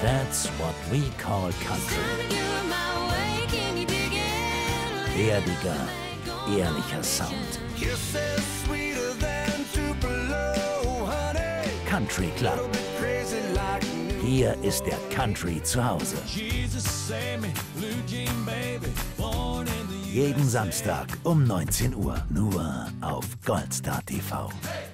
That's what we call country. Erdiger, ehrlicher Sound. Country Club. Hier ist der Country zu Hause. Jeden Samstag um 19 Uhr. Nur auf GoldStar TV.